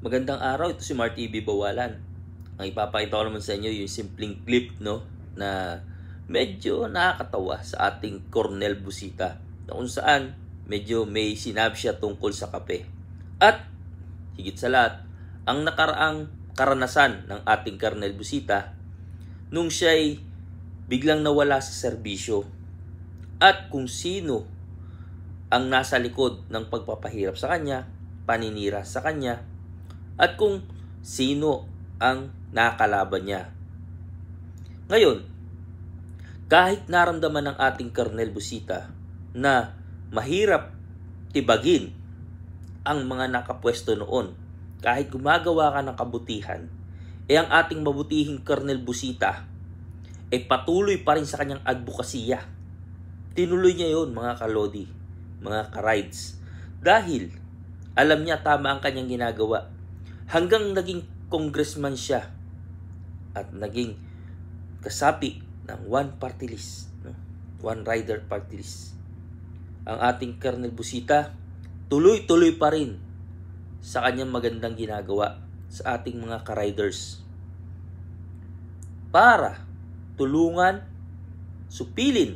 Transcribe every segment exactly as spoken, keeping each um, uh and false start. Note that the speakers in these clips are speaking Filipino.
Magandang araw, ito si Mar T V Bawalan. Ang ipapakita ko naman sa inyo yung simpleng clip, no, na medyo nakakatawa sa ating Colonel Busita, na kung saan medyo may sinabi siya tungkol sa kape. At higit sa lahat, ang nakaraang karanasan ng ating Colonel Busita nung siya'y biglang nawala sa serbisyo at kung sino ang nasa likod ng pagpapahirap sa kanya, paninira sa kanya, at kung sino ang nakalaban niya. Ngayon, kahit naramdaman ng ating Colonel Busita na mahirap tibagin ang mga nakapwesto noon, kahit gumagawa ka ng kabutihan, eh ang ating mabutihing Colonel Busita ay patuloy pa rin sa kanyang advokasya. Tinuloy niya yon, mga kalodi, mga ka-rides, dahil alam niya tama ang kanyang ginagawa. Hanggang naging congressman siya at naging kasapi ng one party list, no? One rider party list. Ang ating Colonel Busita tuloy-tuloy pa rin sa kanyang magandang ginagawa sa ating mga ka-riders para tulungan, supilin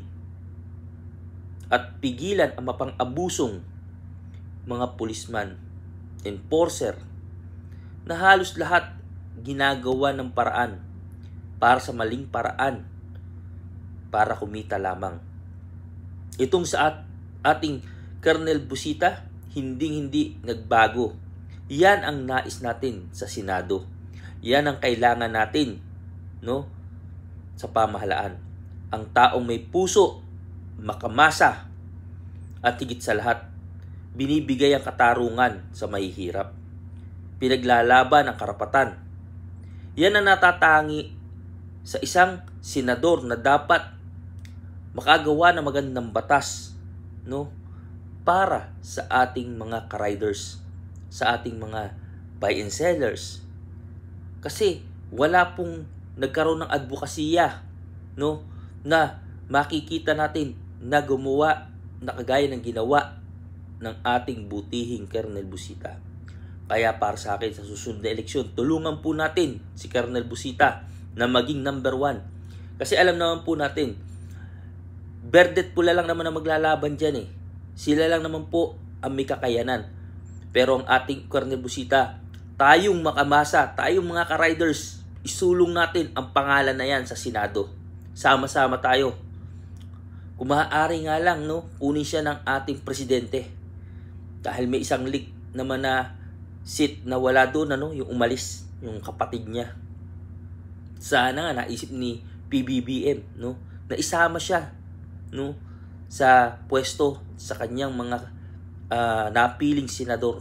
at pigilan ang mapang-abusong mga pulisman, enforcer, na halos lahat ginagawa ng paraan para sa maling paraan para kumita lamang. Itong sa at, ating Colonel Busita, hinding-hindi nagbago. Yan ang nais natin sa Senado. Yan ang kailangan natin, no, sa pamahalaan. Ang taong may puso, makamasa, at higit sa lahat, binibigay ang katarungan sa mahihirap. Pinaglalaban ang karapatan. Yan ang natatangi sa isang senador na dapat makagawa ng magandang batas, no, para sa ating mga ka-riders, sa ating mga buy and sellers. Kasi wala pong nagkaroon ng advokasya, no, na makikita natin na gumawa na kagaya ng ginawa ng ating butihing Colonel Busita. Kaya para sa akin, sa susunod na eleksyon, tulungan po natin si Colonel Busita na maging number one. Kasi alam naman po natin, Verdet pula lang naman na maglalaban dyan eh. Sila lang naman po ang may kakayanan. Pero ang ating Colonel Busita, tayong makamasa, tayong mga ka-riders, isulong natin ang pangalan na yan sa Senado. Sama-sama tayo. Kung maaari nga lang, no, kunin siya ng ating presidente. Dahil may isang leak naman na seat na wala doon, ano, yung umalis, yung kapatid niya. Sana nga naisip ni P B B M, no, na isama siya, no, sa pwesto sa kanyang mga uh, napiling senador.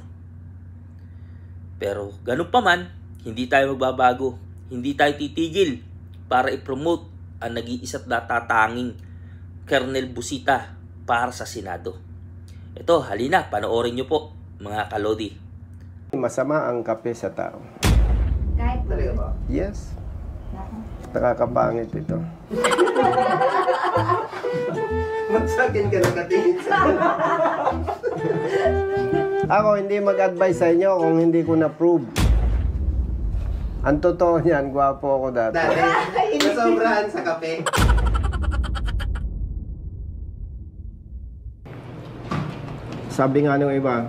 Pero ganun pa man, hindi tayo magbabago. Hindi tayo titigil para i-promote ang nag-iisa't natatanging Colonel Busita para sa Senado. Ito, halina, panoorin nyo po, mga kalodi. Masama ang kape sa tao. Kahit talaga ba? Yes. Nakakapangit ito. Magsakin ka lang katingin sa Ako hindi mag-advise sa inyo kung hindi ko na-prove. Ang totoo niyan, gwapo ako dati. Dati, nasobrahan sa kape. Sabi nga nung iba,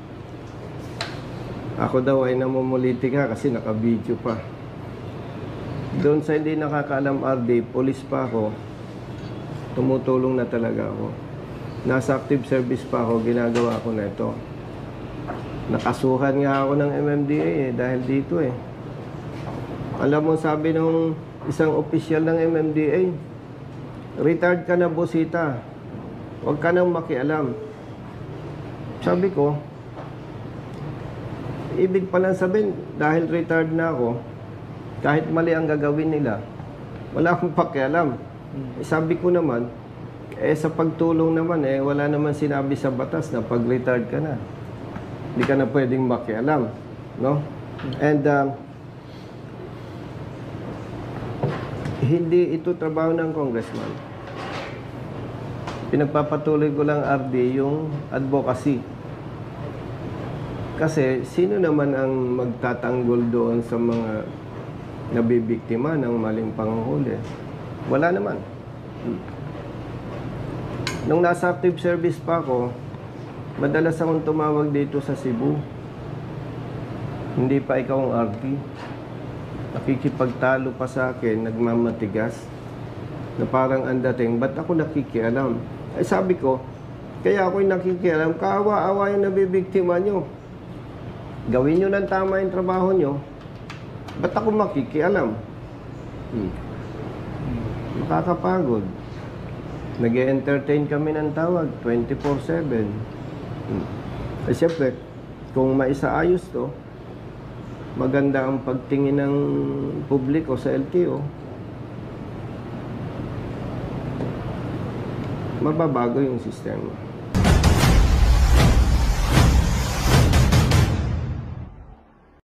ako daw ay namumulitika kasi naka-video pa. Doon sa hindi nakakaalam, R D, police pa ako. Tumutulong na talaga ako. Nasa active service pa ako, ginagawa ko na ito. Nakasuhan nga ako ng M M D A eh, dahil dito eh. Alam mo, sabi nung isang opisyal ng M M D A, retired ka na, Busita. Huwag ka nang makialam. Sabi ko, ibig palang sabihin, dahil retired na ako, kahit mali ang gagawin nila, wala akong pakialam. Eh, sabi ko naman, eh sa pagtulong naman, eh wala naman sinabi sa batas na pag retired ka na, hindi ka na pwedeng makialam, no? And uh, hindi ito trabaho ng congressman. Pinagpapatuloy ko lang, R D, yung advocacy. Kasi sino naman ang magtatanggol doon sa mga nabibiktima ng maling panguhuli? Wala naman. Nung nasa active service pa ako, madalas akong tumawag dito sa Cebu. Hindi pa ikaw ang R T. Nakikipagtalo pa sa akin, nagmamatigas. Na parang ang dating, ba't ako nakikialam? Ay sabi ko, kaya ako'y nakikialam, kaawa-awa yung nabibiktima nyo. Gawin nyo ng tama yung trabaho nyo, ba't ako makikialam? Hmm. Makakapagod. Nag-e-entertain kami ng tawag, twenty-four seven. Hmm. Ay siyempre, kung maisaayos to, maganda ang pagtingin ng publiko sa L T O, mababago yung sistema.